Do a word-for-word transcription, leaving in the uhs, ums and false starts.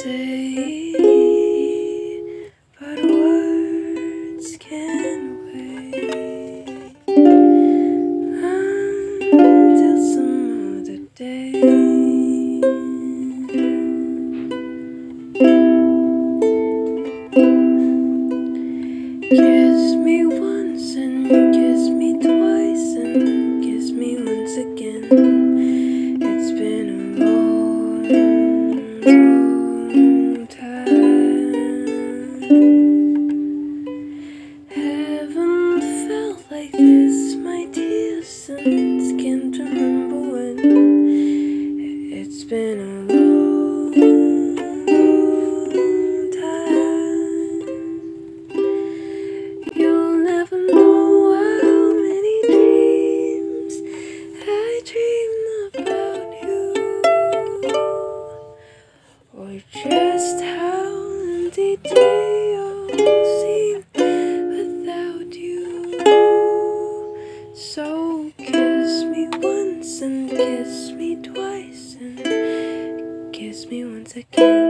say, but words can wait until some other day. Kiss me once and kiss me twice and kiss me once again. It's been a long, long time. Haven't felt like this, my dear, since can't remember when. It's been a long, long time. You'll never know how many dreams I dreamed about you, or just how empty they all seem without you. So kiss me once and kiss me twice and kiss me once again.